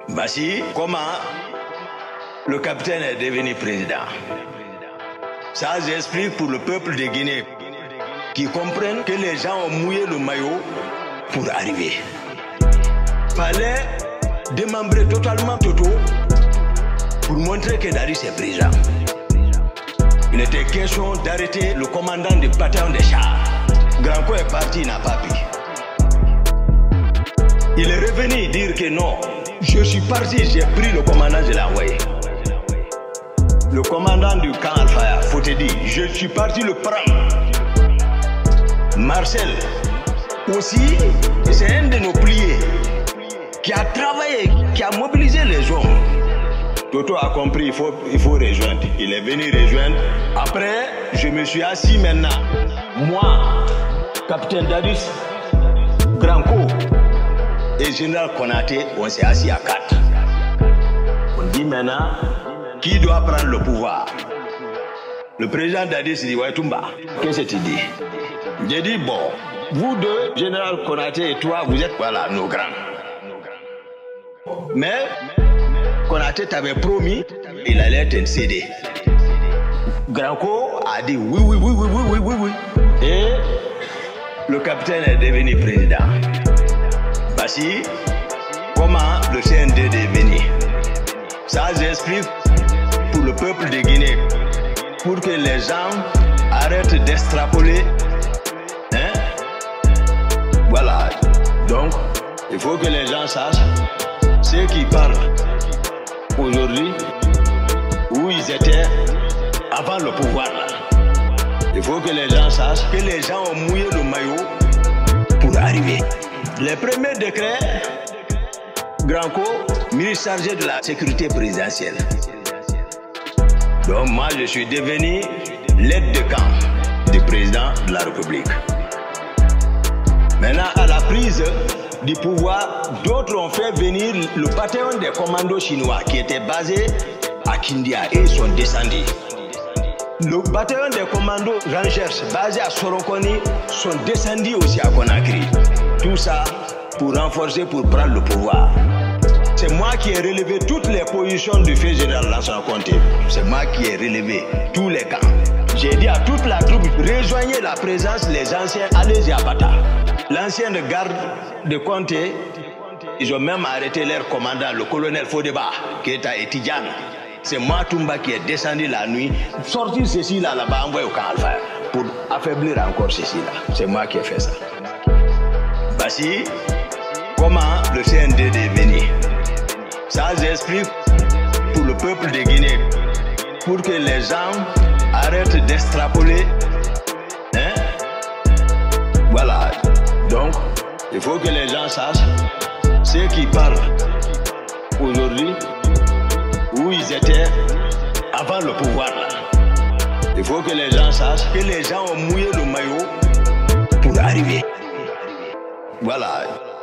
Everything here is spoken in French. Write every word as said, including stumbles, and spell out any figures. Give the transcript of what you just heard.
Voici comment le capitaine est devenu président. Ça, j'explique pour le peuple de Guinée qui comprennent que les gens ont mouillé le maillot pour arriver. Fallait démembrer totalement Toto pour montrer que Dadis est président. Il était question d'arrêter le commandant du bataillon des chars. Granco est parti, il n'a pas pu. Il est revenu dire que non, je suis parti, j'ai pris le commandant, je l'ai envoyé. Le commandant du camp Alpha, faut te dire, je suis parti le prendre. Marcel, aussi, c'est un de nos pliés qui a travaillé, qui a mobilisé les hommes. Toto a compris, il faut, il faut rejoindre. Il est venu rejoindre. Après, je me suis assis maintenant. Moi, capitaine Dadis, Granco et général Konaté, on s'est assis à quatre. On dit maintenant, qui doit prendre le pouvoir? Le président Dadis dit, ouais, Toumba, qu'est-ce que tu dis? J'ai dit, bon, vous deux, général Konaté et toi, vous êtes, voilà, nos grands. Mais, Konaté t'avait promis, il allait te céder. Granco a dit oui, oui, oui, oui, oui, oui, oui. Et le capitaine est devenu président. Voici comment le C N D est devenu. Ça, j'explique pour le peuple de Guinée, pour que les gens arrêtent d'extrapoler. Hein? Voilà. Donc, il faut que les gens sachent ceux qui parlent aujourd'hui, où ils étaient avant le pouvoir là. Il faut que les gens sachent que les gens ont mouillé le maillot pour arriver. Les premiers décrets, Granco, ministre chargé de la sécurité présidentielle. Donc moi je suis devenu l'aide de camp du président de la République. Maintenant à la prise du pouvoir, d'autres ont fait venir le bataillon des commandos chinois qui était basé à Kindia et ils sont descendus. Le bataillon des commandos Rangers basé à Sorokoni sont descendus aussi à Conakry. Tout ça pour renforcer, pour prendre le pouvoir. C'est moi qui ai relevé toutes les positions du fait général Lansana Conté. C'est moi qui ai relevé tous les camps. J'ai dit à toute la troupe, rejoignez la présence, les anciens, allez-y à Bata. L'ancien de garde de Conté, ils ont même arrêté leur commandant, le colonel Fodeba, qui est à Etidjan. C'est moi, Toumba, qui est descendu la nuit, sorti ceci là, là-bas, envoyé au camp Alpha, pour affaiblir encore ceci là. C'est moi qui ai fait ça. Voici comment le C N D est venu. Ça, j'explique pour le peuple de Guinée, pour que les gens arrêtent d'extrapoler. Hein? Voilà. Donc, il faut que les gens sachent ceux qui parlent aujourd'hui, où ils étaient avant le pouvoir là. Il faut que les gens sachent que les gens ont mouillé le maillot pour arriver. Voilà.